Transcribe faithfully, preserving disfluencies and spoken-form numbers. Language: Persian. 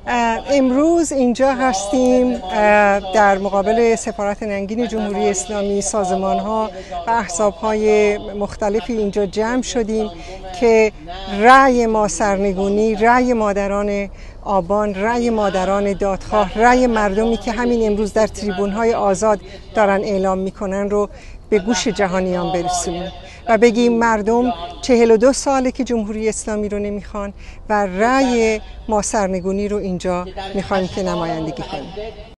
امروز اینجا هستیم در مقابل سفارت ننگین جمهوری اسلامی. سازمان‌ها و احزاب‌های مختلفی اینجا جمع شدیم که رأی ما سرنگونی، رأی مادران آبان، رأی مادران دادخواه، رأی مردمی که همین امروز در تریبون‌های آزاد دارن اعلام میکنن رو به گوش جهانیان برسونیم و بگیم مردم چهل و دو ساله که جمهوری اسلامی رو نمیخوان و رأی ما سرنگونی رو اینجا میخوایم که نمایندگی کنیم.